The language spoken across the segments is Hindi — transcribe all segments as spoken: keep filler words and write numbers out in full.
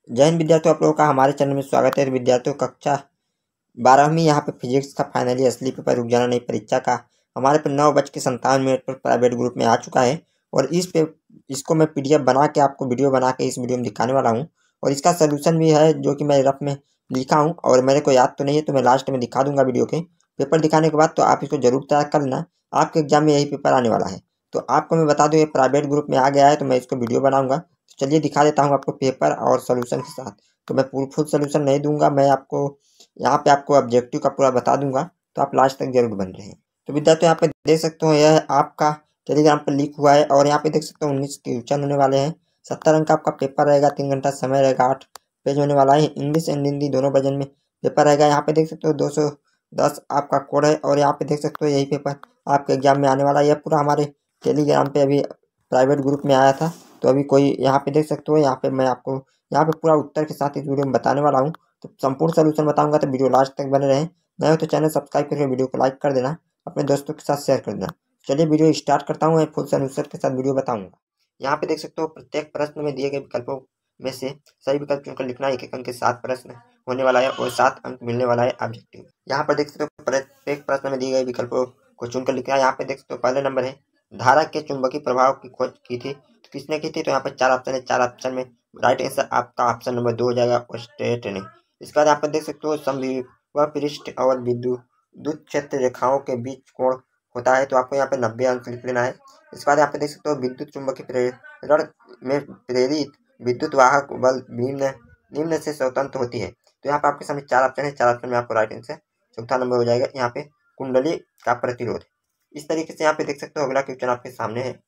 जय हिंद विद्यार्थियों, आप लोगों का हमारे चैनल में स्वागत है। तो विद्यार्थियों, कक्षा बारहवीं यहाँ पे फिजिक्स का फाइनली असली पेपर रुक जाना नहीं परीक्षा का हमारे पे नौ बज के संतावन मिनट पर प्राइवेट ग्रुप में आ चुका है। और इस पे इसको मैं पीडीएफ बना के आपको वीडियो बना के इस वीडियो में दिखाने वाला हूँ। और इसका सोल्यूशन भी है जो कि मैं रफ में लिखा हूँ और मेरे को याद तो नहीं है, तो मैं लास्ट में दिखा दूंगा वीडियो के पेपर दिखाने के बाद। तो आप इसको जरूर तैयार कर लेना, आपके एग्जाम में यही पेपर आने वाला है। तो आपको मैं बता दूं, ये प्राइवेट ग्रुप में आ गया है, तो मैं इसको वीडियो बनाऊंगा। तो चलिए दिखा देता हूँ आपको पेपर और सोल्यूशन के साथ। तो मैं पूरा फुल सोल्यूशन नहीं दूंगा, मैं आपको यहाँ पे आपको ऑब्जेक्टिव का पूरा बता दूंगा, तो आप लास्ट तक जरूर बन रहे हैं। तो विद्यार्थियों, यहाँ पे देख सकते हो यह आपका टेलीग्राम पर लीक हुआ है। और यहाँ पे देख सकते हो उन्नीस क्वेश्चन होने वाले हैं। सत्तर अंक का आपका पेपर रहेगा, तीन घंटा समय रहेगा, आठ पेज होने वाला है। इंग्लिश एंड हिंदी दोनों वर्जन में पेपर रहेगा। यहाँ पे देख सकते हो दो सौ दस आपका कोड है। और यहाँ पे देख सकते हो यही पेपर आपके एग्जाम में आने वाला है। यह पूरा हमारे टेलीग्राम पे अभी प्राइवेट ग्रुप में आया था। तो अभी कोई यहाँ पे देख सकते हो, यहाँ पे मैं आपको यहाँ पे पूरा उत्तर के साथ इस वीडियो में बताने वाला हूँ। तो संपूर्ण सोल्यूशन बताऊंगा, तो वीडियो लास्ट तक बने रहें। नए हो तो चैनल सब्सक्राइब करके वीडियो को लाइक कर देना, अपने दोस्तों के साथ शेयर कर देना। चलिए वीडियो स्टार्ट करता हूँ, फुल सोल्यूशन के साथ वीडियो बताऊंगा। यहाँ पे देख सकते हो प्रत्येक प्रश्न में दिए गए विकल्पों में से सही विकल्प चुनकर लिखना। एक एक अंक के सात प्रश्न होने वाला है और सात अंक मिलने वाला है ऑब्जेक्टिव। यहाँ पर देख सकते हो प्रत्येक प्रश्न में दिए गए विकल्पों को चुनकर लिखना है। यहाँ पे देख सकते हो पहले नंबर है, धारा के चुंबकीय प्रभाव की खोज की थी, तो किसने की थी? तो यहाँ पर चार ऑप्शन है, चार ऑप्शन में राइट आंसर आपका ऑप्शन नंबर दो हो जाएगा, स्टेट ने। इसके बाद यहाँ पर देख सकते हो समविभव पृष्ठ और विद्युत क्षेत्र रेखाओं के बीच कोण होता है, तो आपको यहाँ पे नब्बे अंक लिख लेना है। इसके बाद यहाँ पे देख सकते हो विद्युत चुंबकीय प्रेरण में प्रेरित विद्युत वाहक बल निम्न निम्न से स्वतंत्र होती है। तो यहाँ पे आपके सामने चार ऑप्शन है, चार ऑप्शन में आपको राइट आंसर चौथा नंबर हो जाएगा। यहाँ पे कुंडली का प्रतिरोध। इस तरीके से यहाँ पे देख सकते हो अगला क्वेश्चन आपके सामने है।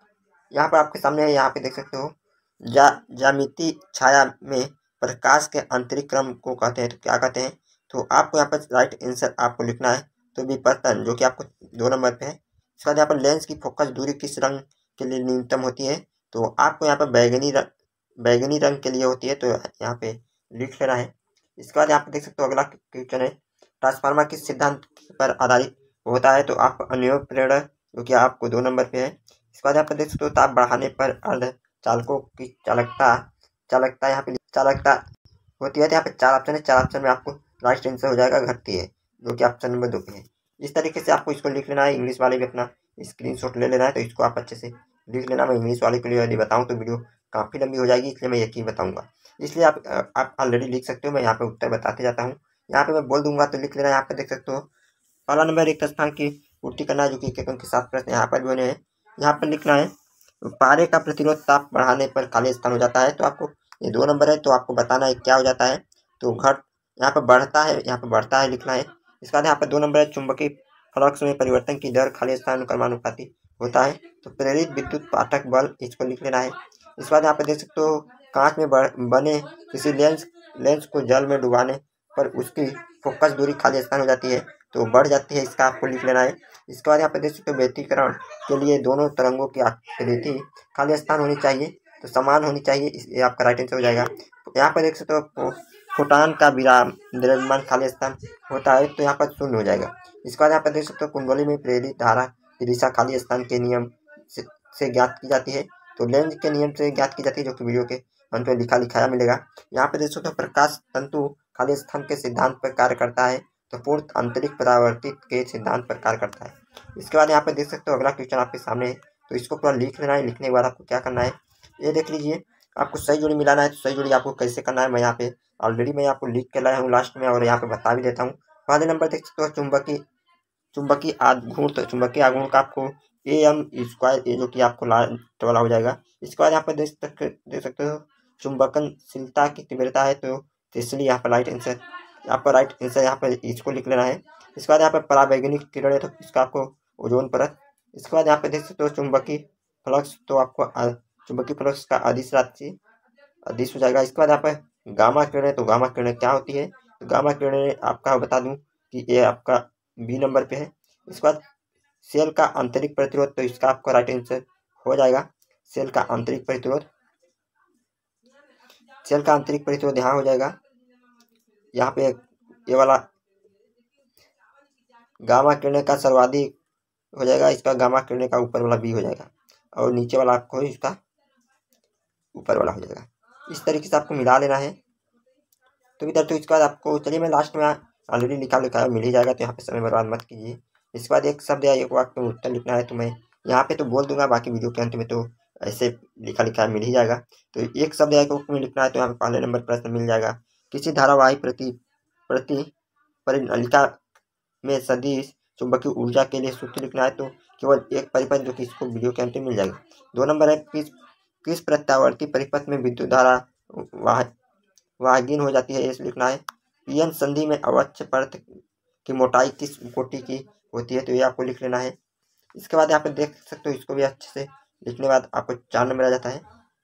यहाँ पर आपके सामने है, यहाँ पे देख सकते हो जा ज्यामिति छाया में प्रकाश के आंतरिक क्रम को कहते हैं, तो क्या कहते हैं? तो आपको यहाँ पर राइट आंसर आपको लिखना है, तो विपरीतन जो कि आपको दो नंबर पे है। इसके बाद यहाँ पर लेंस की फोकस दूरी किस रंग के लिए न्यूनतम होती है? तो आपको यहाँ पर बैगनी रंग बैगनी रंग के लिए होती है, तो यहाँ पे लिख लेना है। इसके बाद यहाँ पे देख सकते हो अगला क्वेश्चन है, ट्रांसफार्मर किस सिद्धांत पर आधारित होता है? तो आप अनुयोग प्रेरण जो कि आपको दो नंबर पे है। इसके बाद यहाँ पे देख सकते हो ताप बढ़ाने पर अर्धचालकों की चालकता चालकता यहाँ पे चालकता होती है, तो यहाँ पे चार ऑप्शन है, चार ऑप्शन में आपको राइट आंसर हो जाएगा घटती है, जो कि ऑप्शन नंबर दो पे है। इस तरीके से आपको इसको लिख लेना है। इंग्लिश वाले भी अपना स्क्रीनशॉट ले लेना है, तो इसको आप अच्छे से लिख लेना। मैं इंग्लिश वाले के लिए यदि बताऊँ तो वीडियो काफ़ी लंबी हो जाएगी, इसलिए मैं यकीन बताऊँगा। इसलिए आप आप ऑलरेडी लिख सकते हो, मैं यहाँ पे उत्तर बताते जाता हूँ। यहाँ पे मैं बोल दूंगा तो लिख लेना। यहाँ पे देख सकते हो पहला नंबर एक स्थान की पूर्ति करना है, जो कि एक अंक के साथ प्रश्न यहाँ पर भी बने हैं। यहाँ पर लिखना है पारे का प्रतिरोध ताप बढ़ाने पर खाली स्थान हो जाता है, तो आपको ये दो नंबर है, तो आपको बताना है क्या हो जाता है। तो घट यहाँ पर बढ़ता है, यहाँ पर बढ़ता है लिखना है। इसके बाद यहाँ पर दो नंबर है, चुंबकीय फ्लक्स में परिवर्तन की दर खाली स्थान अनुक्रमानुपाती होता है, तो प्रेरित विद्युत पाठक बल, इसको लिख लेना है। इसके बाद यहाँ पर देख सकते हो कांच में बने किसी लेंस लेंस को जल में डुबाने पर उसकी फोकस दूरी खाली स्थान हो जाती है, तो बढ़ जाती है, इसका आपको लिख लेना है। इसके बाद यहाँ पे देख सकते हो व्यतिकरण के लिए दोनों तरंगों की आकृति खाली स्थान होनी चाहिए, तो समान होनी चाहिए, ये आपका राइट आंसर हो जाएगा। यहाँ पर देख सकते हो फोटान का विराम द्रव्यमान खाली स्थान होता है, तो यहाँ पर शून्य हो जाएगा। इसके बाद यहाँ पर देख सकते हो कुंडली में प्रेरित धारा की दिशा खाली स्थान के नियम से, से ज्ञात की जाती है, तो लेंज के नियम से ज्ञात की जाती है, जो कि वीडियो के अंत में लिखा लिखाया मिलेगा। यहाँ पे देख सकते हो प्रकाश तंतु खाली स्थान के सिद्धांत पर कार्य करता है, तो पूर्ण आंतरिक परावर्तित के सिद्धांत पर कार्य करता है। इसके बाद यहाँ पे देख सकते हो अगला क्वेश्चन आपके सामने है, तो इसको पूरा लिख लेना है। लिखने के बाद आपको क्या करना है, ये देख लीजिए, आपको सही जोड़ी मिलाना है। तो सही जोड़ी आपको कैसे करना है, मैं यहाँ पे ऑलरेडी मैं आपको लिख के लाया हूँ लास्ट में, और यहाँ पे बता भी देता हूँ। पहले नंबर देख सकते हो चुंबकीय चुंबकीय आघूर्ण, तो चुंबकीय आघूर्ण का आपको ए एम स्क्वायर ए, जो कि आपको लास्ट वाला हो जाएगा। इसके बाद यहाँ पर देख सकते देख सकते हो चुंबकनशीलता की तीव्रता है, तो इसलिए यहाँ पर राइट आंसर आपका राइट आंसर यहाँ पर इसको लिख लेना है। इसके बाद यहाँ पर परावैंगनिक किरण है, तो इसका आपको ओजोन परत। इसके बाद यहाँ पे देख सकते हो चुंबकीय फ्लक्स, तो आपको चुंबकीय फ्लक्स का अदिश राशि अदिश हो जाएगा। इसके बाद यहाँ पर गामा किरण, तो गामा किरण क्या होती है? तो गामा किरण आपका बता दूं कि ये आपका बी नंबर पे है। इसके बाद सेल का आंतरिक प्रतिरोध, तो इसका आपका राइट आंसर हो जाएगा सेल का आंतरिक प्रतिरोध। सेल का आंतरिक प्रतिरोध यहाँ हो जाएगा, यहाँ पे ये वाला गामा किरण का सर्वाधिक हो जाएगा, इसका गामा किरण का ऊपर वाला बी हो जाएगा, और नीचे वाला आपको इसका ऊपर वाला हो जाएगा। इस तरीके से आपको मिला लेना है। तो इधर तो इसके बाद आपको, चलिए मैं लास्ट में ऑलरेडी लिखा लिखा है मिल ही जाएगा, तो यहाँ पे समय बर्बाद मत कीजिए। इसके बाद एक शब्द या एक वाक्य में उत्तर लिखना है, तो मैं यहाँ पे तो बोल दूंगा, बाकी वीडियो के अंत में तो ऐसे लिखा लिखा है मिल ही जाएगा। तो एक शब्द या एक वाक्य में लिखना है, तो यहाँ पे पहले नंबर प्रश्न मिल जाएगा। किसी धारावाही प्रति प्रति परिनलिका में सदिश चुंबकीय ऊर्जा के लिए सूत्र लिखना है, तो केवल एक परिपथ, जो कि इसको वीडियो के अंत में मिल जाएगा। दो नंबर है, किस किस प्रत्यावर्ती परिपथ में विद्युत धारा वाह वाहगीन हो जाती है, ये लिखना है। पीएन संधि में अवश्य परत की मोटाई किस कोटि की होती है, तो ये आपको लिख लेना है। इसके बाद यहाँ पे देख सकते हो, इसको भी अच्छे से लिखने के बाद आपको चार नंबर आ जाता है।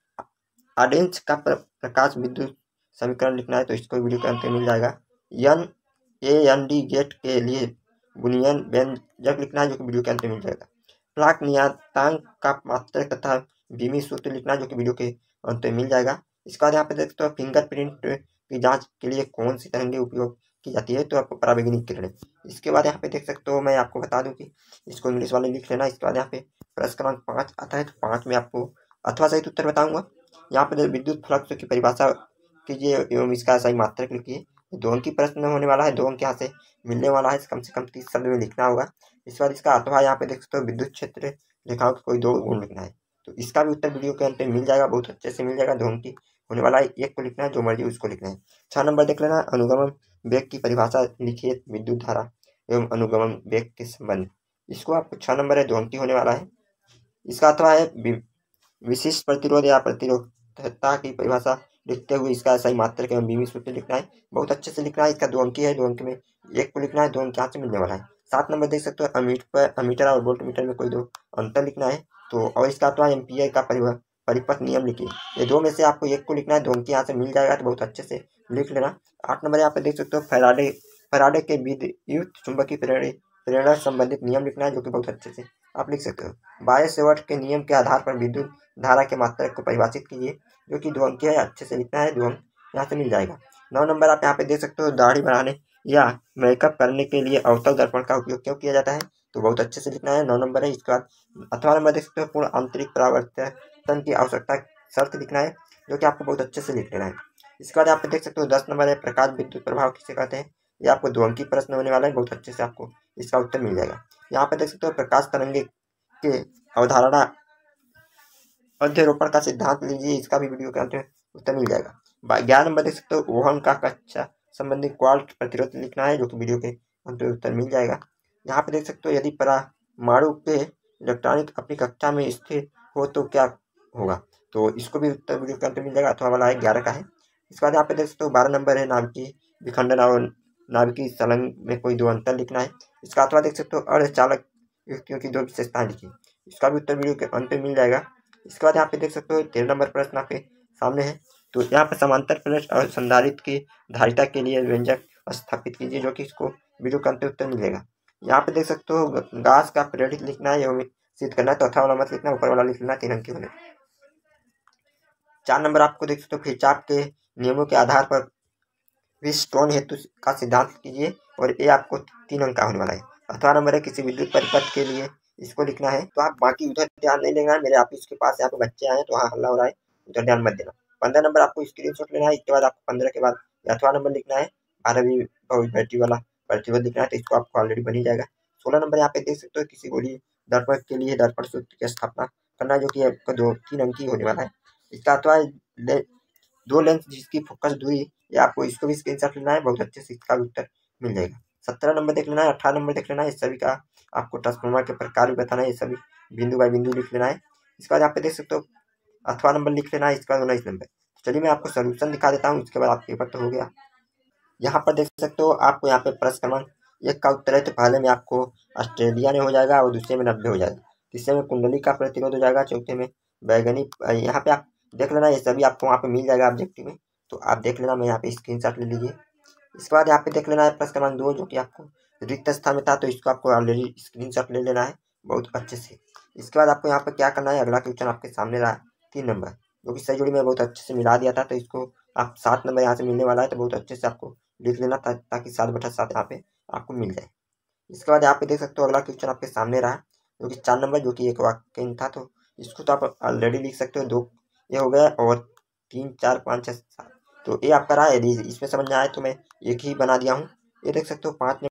आडेंच का प्रकाश विद्युत समीकरण लिखना है, तो इसको वीडियो के अंत में मिल जाएगा। N A N D gate के लिए बुनियन व्यंजक लिखना है, जो कि वीडियो के अंत में मिल जाएगा। प्लाक नियतांक का मात्रक तथा बीमी सूत्र लिखना है, जो कि वीडियो के अंत में मिल जाएगा। इसके बाद यहाँ पे देखते हो, फिंगरप्रिंट की जांच के लिए कौन सी तरंगें उपयोग की जाती है, तो आपको परावैज्ञानिक किरणें। इसके बाद यहाँ पे देख सकते हो, मैं आपको बता दूं कि इसको इंग्लिश वाले लिख लेना। इसके बाद यहाँ पे प्रश्न क्रमांक पाँच आता है, तो पाँच में आपको अथवा सहित उत्तर बताऊंगा। यहाँ पे विद्युत फ्लक्स की परिभाषा कीजिए एवं इसका सही मात्रक लिखिए। दो अंक की प्रश्न होने वाला है, दो अंक यहाँ से मिलने वाला है, कम से कम तीस शब्द में लिखना होगा। इसके बाद इसका अथवा यहाँ पे देख सकते हो, विद्युत क्षेत्र रेखाओं के कोई दो गुण लिखना है, तो इसका भी उत्तर वीडियो के अंत में मिल जाएगा, बहुत अच्छे से मिल जाएगा। दो अंक की होने वाला है, एक को लिखना है, जो मर्जी उसको लिखना है। छह नंबर देख लेना, अनुगमन वेग की परिभाषा लिखिए विद्युत धारा एवं अनुगमन वेग के संबंध, इसको आपको छह नंबर है, दो अंक की होने वाला है। इसका अथवा है विशिष्ट प्रतिरोध या प्रतिरोधकता की परिभाषा लिखते हुए इसका सही मात्रक एवं बीमी सूत्र लिखना है, बहुत अच्छे से लिखना है। इसका दो अंकी है, दो अंक में एक को लिखना है, दो अंक यहाँ से मिलने वाला है। सात नंबर देख सकते हो, अमीटर अमीटर और वोल्टमीटर में कोई दो अंतर लिखना है, तो और इसका अथवा एम्पियर का परिपथ नियम लिखिए। ये दो में से आपको एक को लिखना है, दो अंक यहाँ से मिल जाएगा, तो बहुत अच्छे से लिख लेना। आठ नंबर यहाँ पे देख सकते हो, फैराडे फैराडे के विद्युत चुंबकीय प्रेरणा संबंधित नियम लिखना है, जो कि बहुत अच्छे से आप लिख सकते हो। बायस-सेवर्ट के नियम के आधार पर विद्युत धारा के मात्रक को परिभाषित कीजिए, जो कि दो अंक है, अच्छे से लिखना है, दो अंक यहाँ से मिल जाएगा। नौ नंबर आप यहाँ पे देख सकते हो, दाढ़ी बढ़ाने या मेकअप करने के लिए अवतल दर्पण का उपयोग क्यों किया जाता है, तो बहुत अच्छे से लिखना है, नौ नंबर है। इसके बाद अठारह नंबर देख सकते हो, पूर्ण आंतरिक परावर्तन की आवश्यकता शर्त लिखना है, जो कि आपको बहुत अच्छे से लिख लेना है। इसके बाद यहाँ पे देख सकते हो, दस नंबर है, प्रकाश विद्युत प्रभाव किसे कहते हैं, ये आपको दो अंकी प्रश्न होने वाला है, बहुत अच्छे से आपको इसका उत्तर मिल जाएगा। यहाँ पे देख सकते हो, प्रकाश तरंगे के अवधारणा अध्यारोपण का सिद्धांत लीजिए, इसका भी वीडियो के अंत में उत्तर मिल जाएगा। ग्यारह नंबर देख सकते हो, ओहम का कक्षा संबंधी क्वार्ट प्रतिरोध लिखना है, जो कि वीडियो के अंत में उत्तर मिल जाएगा। यहाँ पे देख सकते हो, यदि परमाणु के इलेक्ट्रॉनिक अपनी कक्षा में स्थिर हो तो क्या होगा, तो इसको भी उत्तर वीडियो के अंत में मिल जाएगा, अथवा वाला है, ग्यारह का है। इसके बाद यहाँ पे देख सकते हो, बारह नंबर है, नाभिकीय विखंडन और नाभिकीय संलग्न में कोई दो अंतर लिखना है। इसका अथवा देख सकते हो, अर्धचालक युक्तियों की दो विशेषताएं लिखिए, इसका भी उत्तर वीडियो के अंत में मिल जाएगा। इसके बाद यहाँ पे देख सकते हो, तेरह नंबर प्रश्न आपके सामने है, तो यहाँ पर समांतर प्लेट और संधारित्र की धारिता के लिए व्यंजक स्थापित कीजिए, जो कि इसको वीडियो के अंत में उत्तर मिलेगा। यहाँ पे देख सकते हो, गास का प्रेरित लिखना है एवं सिद्ध करना है, तो अथवा वाला मत लिखना, ऊपर वाला लिख लेना, तीन अंक होने। चार नंबर आपको देख सकते हो, खिंचाव के नियमों के आधार पर विस्टोन हेतु का सिद्धांत कीजिए, और ये आपको तीन अंक का होने वाला है। अथवा नंबर है, किसी विद्युत परिपथ के लिए इसको लिखना है, तो आप बाकी उधर ध्यान नहीं लेना, मेरे ऑफिस के पास यहाँ पे बच्चे आए हैं, तो वहाँ हल्ला हो रहा है, उधर ध्यान मत देना। पंद्रह नंबर आपको स्क्रीनशॉट लेना है, इसके बाद आपको पंद्रह के बाद अथवा नंबर लिखना है, बारहवीं बैटरी वाला प्रतिरोध लिखना है, तो इसको आपको ऑलरेडी बन ही जाएगा। सोलह नंबर यहाँ पे देख सकते हो, किसी गोलीय दर्पण के लिए दर्पण सूत्र की स्थापना करना, जो कि आपको दो तीन अंक ही होने वाला है। इसका अथवा दो लेंस जिसकी फोकस दूरी, ये आपको इसको भी स्क्रीनशॉट लेना है, बहुत अच्छे से इसका भी उत्तर मिल जाएगा। सत्रह नंबर देख लेना है, अठारह नंबर देख लेना है, इस सभी का आपको ट्रांसफार्मर के प्रकार भी बताना है, ये सभी बिंदु बाय बिंदु लिख लेना है। इसके बाद यहाँ पे देख सकते हो, अथवा नंबर लिख लेना है, इसका उन्नीस नंबर। चलिए मैं आपको सोल्यूशन दिखा देता हूँ, इसके बाद आप पेपर तो हो गया। यहाँ पर देख सकते हो, आपको यहाँ पे प्रश्न क्रमांक एक का उत्तर है, तो पहले में आपको ऑस्ट्रेलिया में हो जाएगा, और दूसरे में नब्बे हो जाएगा, तीसरे में कुंडली का प्रतिरोध हो जाएगा, चौथे में बैगनी। यहाँ पे आप देख लेना, ये सभी आपको वहाँ पे मिल जाएगा ऑब्जेक्टिव में, तो आप देख लेना, मैं यहाँ पे स्क्रीनशॉट ले लीजिए। इसके बाद यहाँ पे देख लेना है प्रश्न क्रमांक दो, जो कि आपको रिक्त स्थान में था, तो इसको आपको ऑलरेडी स्क्रीनशॉट ले लेना है बहुत अच्छे से। इसके बाद आपको यहाँ पे क्या करना है, अगला क्वेश्चन आपके सामने रहा तीन नंबर, जो कि सही जोड़ी में बहुत अच्छे से मिला दिया था, तो इसको आप सात नंबर यहाँ से मिलने वाला है, तो बहुत अच्छे से आपको लिख लेना ता, ताकि सात बटा सात यहाँ पे आपको मिल जाए। इसके बाद यहाँ पे देख सकते हो, अगला क्वेश्चन आपके सामने रहा, जो कि चार नंबर, जो कि एक वाक्य था, तो इसको तो आप ऑलरेडी लिख सकते हो, दो ये हो गया, और तीन चार पाँच छः सात। तो ये आपका रहा है। यदि इसमें समझ में आए तो मैं एक ही बना दिया हूँ। ये देख सकते हो पाँच